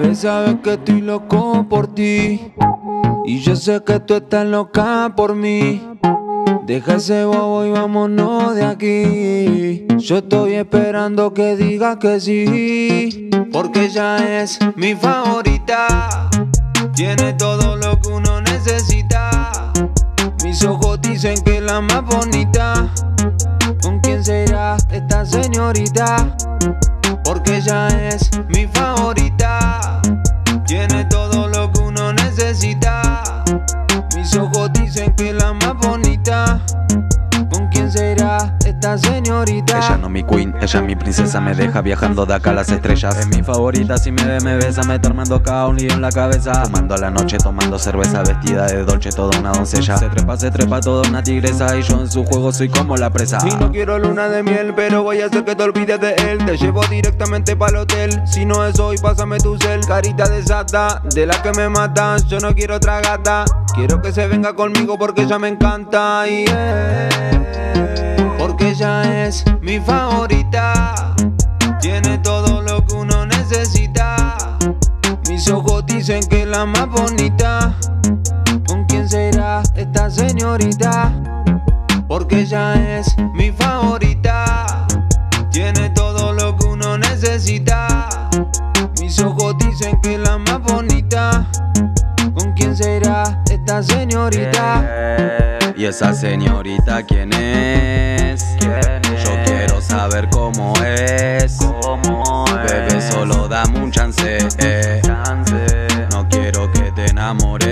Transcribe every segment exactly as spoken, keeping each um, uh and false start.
Bebé, sabes que estoy loco por ti y yo sé que tú estás loca por mí. Deja ese bobo y vámonos de aquí. Yo estoy esperando que digas que sí, porque ella es mi favorita. Tiene todo lo que uno necesita. Mis ojos dicen que es la más bonita. ¿Con quién será esta señorita? Porque ella es mi favorita. Tiene todo lo que uno necesita. Mis ojos dicen que es la más bonita. ¿Con quién será esta señorita? Ella no mi queen, ella mi princesa. Me deja viajando de acá a las estrellas. Es mi favorita, si me ve me besa. Me está armando acá un lío en la cabeza. Fumando a la noche, tomando cerveza. Vestida de dolce, toda una doncella. Se trepa, se trepa, toda una tigresa. Y yo en su juego soy como la presa. Y no quiero luna de miel, pero voy a hacer que te olvides de él. Te llevo directamente para el hotel. Si no es hoy, pásame tu cel. Carita de sata, de la que me matan. Yo no quiero otra gata. Quiero que se venga conmigo porque ella me encanta. Yeah. Porque ella es mi favorita. Tiene todo lo que uno necesita. Mis ojos dicen que es la más bonita. ¿Con quién será esta señorita? Porque ella es mi favorita. Tiene todo lo que uno necesita. Mis ojos dicen que es la más bonita. ¿Con quién será esta señorita? Yeah. ¿Y esa señorita quién es? ¿Quién es? Yo quiero saber cómo es. ¿Cómo es? Bebé, solo dame un chance, eh. chance. No quiero que te enamores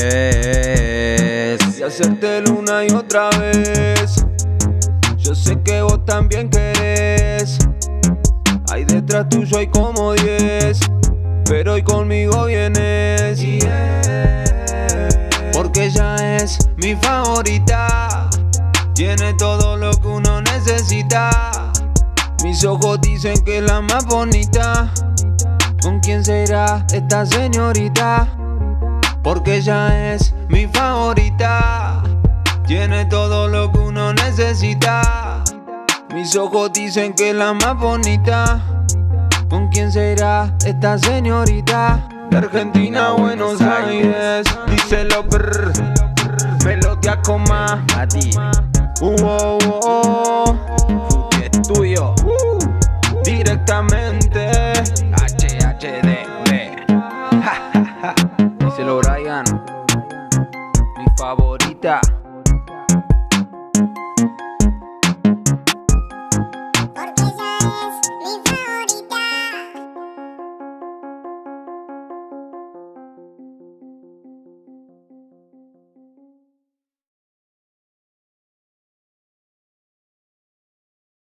y hacértelo una y otra vez. Yo sé que vos también querés. Ahí detrás tuyo hay como diez, pero hoy conmigo vienes. Yeah. Porque ella es mi favorita. Tiene todo lo que uno necesita. Mis ojos dicen que es la más bonita. ¿Con quién será esta señorita? Porque ella es mi favorita. Tiene todo lo que uno necesita. Mis ojos dicen que es la más bonita. ¿Con quién será esta señorita? De Argentina a Buenos Aires, díselo brr, melodía coma a ti. Uh, oh, oh, oh. Estudio uh, directamente H H D B. díselo Brian, mi favor.